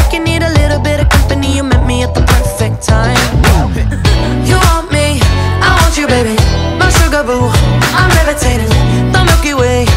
like you need a little bit of company. You met me at the perfect time. You want me, I want you, baby. My sugar boo, I'm levitating. The Milky Way,